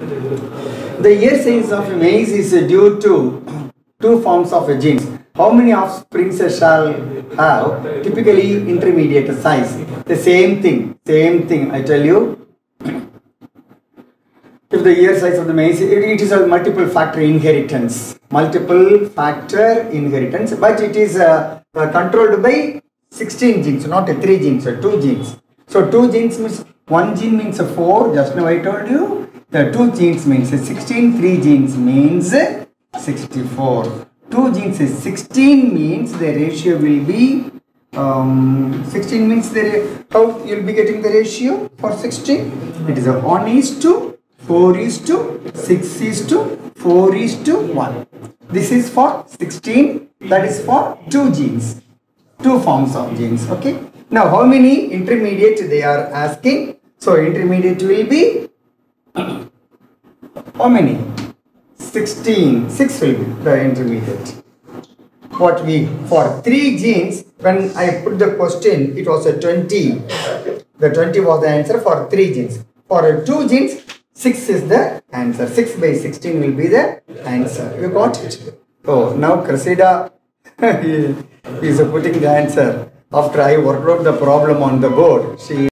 The ear size of maize is due to two forms of genes. How many offspring shall have typically intermediate size? The same thing I tell you. If the ear size of the maize, it is a multiple factor inheritance. But it is controlled by 16 genes, not 3 genes, 2 genes. So 2 genes means 1 gene means 4, just now I told you. The 2 genes means 16, 3 genes means 64. 2 genes is 16 means the ratio will be 16 means how you will be getting the ratio for 16? It is a 1:4:6:4:1. This is for 16, that is for 2 genes, 2 forms of genes. Okay. Now how many intermediate they are asking? So intermediate will be how many? 16. 6 will be the intermediate. What we for 3 genes, when I put the question, it was a 20. The 20 was the answer for 3 genes. For 2 genes, 6 is the answer. 6 by 16 will be the answer. You got it? Oh, now Cressida is putting the answer. After I worked out the problem on the board, she